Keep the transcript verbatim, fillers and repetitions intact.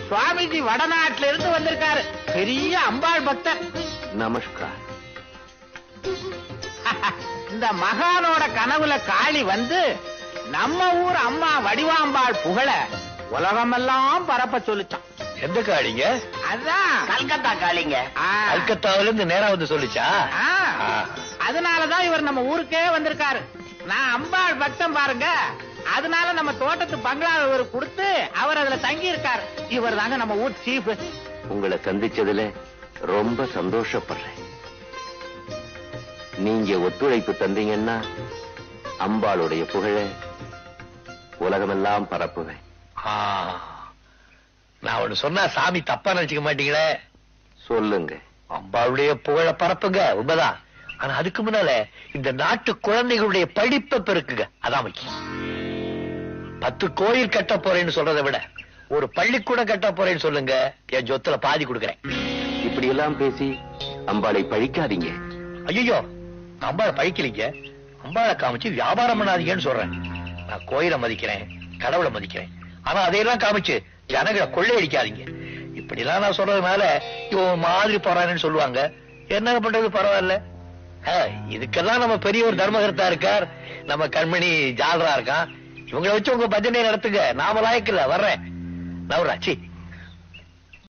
சுவாமிஜி வடநாட்டுல இருந்து வந்திருக்காரு. பெரிய அம்பாள் பக்தர். நமஸ்கார். இந்த மகானோட கனவுல காளி வந்து நம்ம ஊர் அம்மா வடிவாம்பாள் புகழ உலகமெல்லாம் பரப்ப சொல்லிச்சான். எந்த காளிங்க? அதான் கல்கத்தா காளிங்க. கல்கத்தாவில இருந்து நேரா வந்து சொல்லிச்சா? அதனாலதான் இவர் நம்ம ஊருக்கே வந்திருக்காரு. நான் அம்பாள் பக்தம் பாருங்க. அதனால நம்ம தோட்டத்து பங்களாவை இவர் கொடுத்து அவர் அதுல தங்கி இருக்காரு. இவர் தாங்க நம்ம ஊர் சீஃப். உங்களை சந்திச்சதுல ரொம்ப சந்தோஷப்படுறேன். நீங்க ஒத்துழைப்பு தந்தீங்கன்னா அம்பாளுடைய புகழ உலகமெல்லாம் பரப்புவேன். நான் ஒண்ணு சொன்னா சாமி தப்பா நினைச்சுக்க மாட்டீங்களே? சொல்லுங்க. அம்பாளுடைய புகழ பரப்புங்க, உண்மைதான். ஆனா அதுக்கு முன்னால இந்த நாட்டு குழந்தைகளுடைய படிப்பை பெருக்குங்க, அதான் முக்கியம். பத்து கோயில் கட்ட போறேன்னு சொல்றதை விட ஒரு பள்ளிக்கூடம் கட்ட போறேன்னு சொல்லுங்க, என் சொத்துல பாதி கொடுக்கறேன். இப்படி எல்லாம் பேசி அம்பாளை பழிக்காதீங்க. ஐயோ, அம்பாளை பழிக்கலீங்க, அம்பாளை காமிச்சு வியாபாரம் பண்ணாதீங்கன்னு சொல்றேன். நான் கோயிலை மதிக்கிறேன், கடவுளை மதிக்கிறேன். ஆனா அதையெல்லாம் காமிச்சு ஜனங்களை கொள்ளையடிக்காதீங்க. இப்படி எல்லாம் நான் சொல்றதுனால இவன் மாதிரி போறான்னு சொல்லுவாங்க. என்ன பண்றது, பரவாயில்ல. இதுக்கெல்லாம் நம்ம பெரிய ஒரு தர்மகர்த்தா இருக்கார், நம்ம கண்மணி ஜாலரா இருக்கான். இவங்களை வச்சு உங்க பஜனை நடத்துங்க, நாம லாயக்கில்ல. வர்றேன் நவராச்சி.